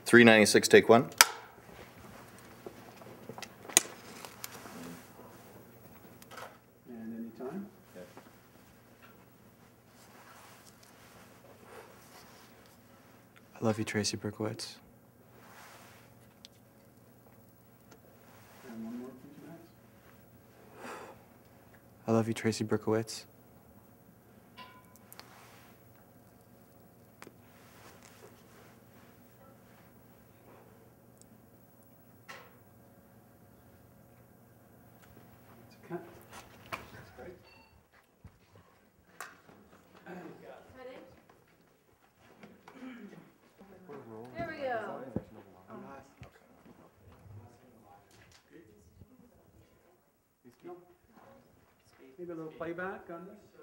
396, take one. And anytime. I love you, Tracy Berkowitz. And one more, please, Max. I love you, Tracy Berkowitz. Okay. That's great. There we go. Maybe a little playback on this.